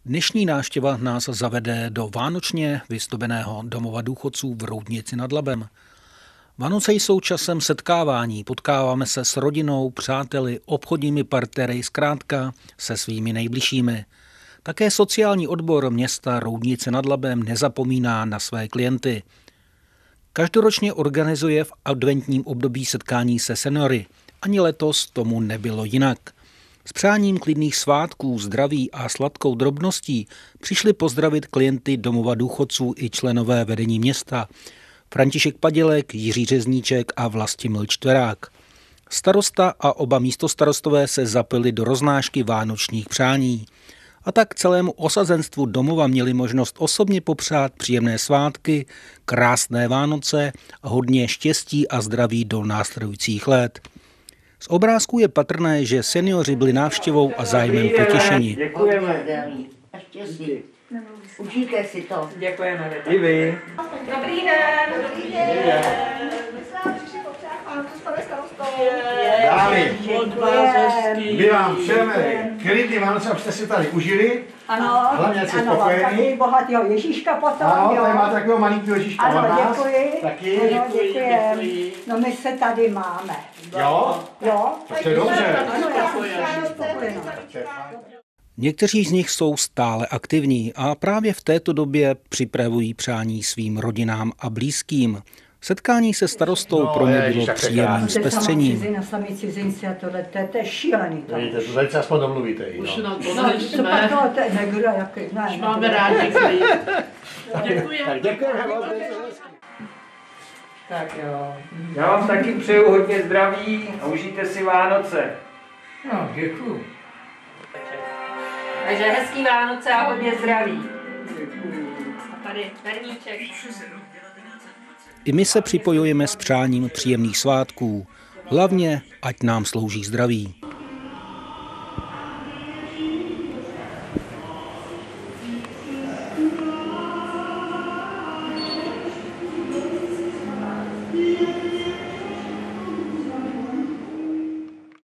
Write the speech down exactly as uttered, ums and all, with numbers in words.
Dnešní návštěva nás zavede do vánočně vyzdobeného domova důchodců v Roudnici nad Labem. Vánoce jsou časem setkávání, potkáváme se s rodinou, přáteli, obchodními partnery, zkrátka se svými nejbližšími. Také sociální odbor města Roudnice nad Labem nezapomíná na své klienty. Každoročně organizuje v adventním období setkání se seniory. Ani letos tomu nebylo jinak. S přáním klidných svátků, zdraví a sladkou drobností přišli pozdravit klienty domova důchodců i členové vedení města. František Padělek, Jiří Řezníček a Vlastimil Čtverák. Starosta a oba místostarostové se zapili do roznášky vánočních přání. A tak celému osazenstvu domova měli možnost osobně popřát příjemné svátky, krásné Vánoce a hodně štěstí a zdraví do následujících let. Z obrázků je patrné, že seniori byli návštěvou a zájmem potěšeni. Děkujeme. Štěstí. Užijte si to. Děkujeme. I vy. Dobrý den. Dobrý den. Dámy, my vám přejeme klidný Vánoce, abyste si tady užili. Ano, hlavně ať jste ano, spokojení. taky bohatýho Ježíška potom, Ano, jo. tady máte takového malinkého Ježíška od Ano, nás. děkuji. Taky. Ano, Děkuji, děkujem. děkuji. No my se tady máme. Jo? Jo? Tak to je dobře. Ano, já jsem spokojená. Někteří z nich jsou stále aktivní a právě v této době připravují přání svým rodinám a blízkým. Setkání se starostou No, pro ně ježiš, bylo tak to je příjemným krásné. zpestřením. Cizina, sami cizinci a tohle, to, je- to je šílený to. Vidíte, to tady se aspoň domluvíte. Už No. na to No, to nejsme. pak to, to je negro, jaký, ne, Už máme negro. rádi klid. Děkujeme. Tak děkujeme. Tak jo. Já vám taky přeju hodně zdraví a užijte si Vánoce. No, děkuju. Takže hezký Vánoce a hodně zdraví. A tady perníček. I my se připojujeme s přáním příjemných svátků. Hlavně, ať nám slouží zdraví.